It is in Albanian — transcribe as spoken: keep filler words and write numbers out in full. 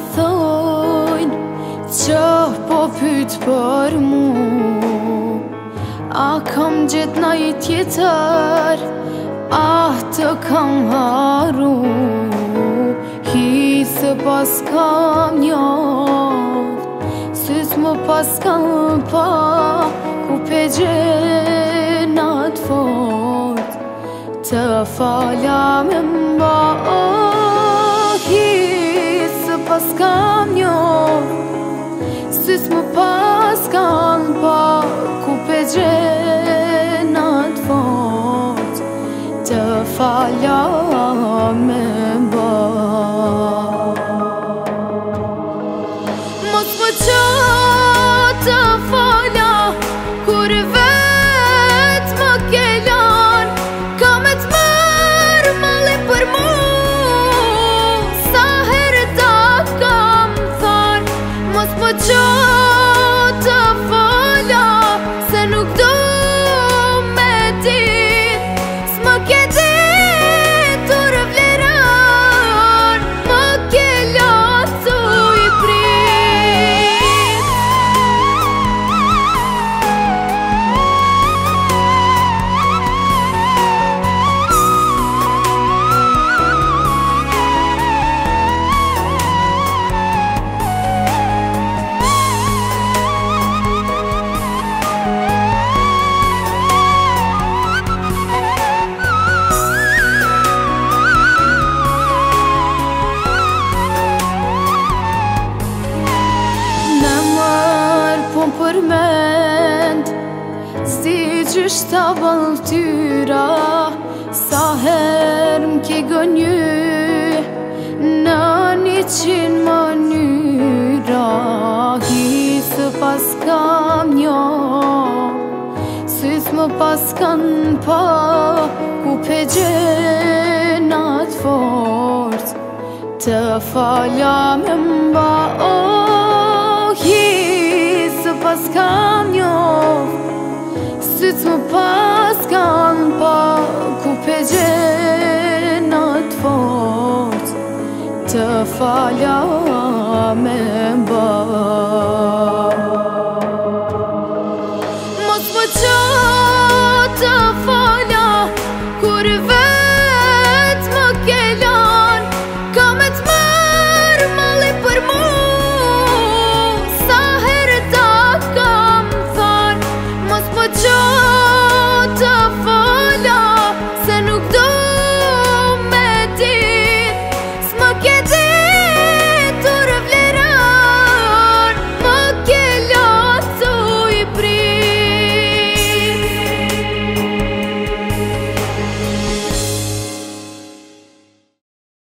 thojnë që po pyt për mu, a kam gjet na i tjetër, a të kam haru. Hisë pas kam njoft, sys më pas kam pa, ku pe gjenat fort, të falja me mba. Hisë pas kam njoft, sys më pas kam pa, ku pe gjenat fort, të falja me mba. Mos më qa të falja, kur vet më kelan, ka me t'mër malin për mu, sa herë ta kam than. Mos më qa të falja, se nuk do me dit, s'më ke ditur vleran, më ke lasu i prit. Për mend, si qysht ta baltyra, sa her m'ke gënjy në një qin mënyra. Hisë pas kam njo, sys më pas kan pa, ku pe gjenat fort, të falja me mba. Pas kam njoft, syt më pas kam pa, ku pe gjenat fort, të falja me mba. Mos më qa të falja,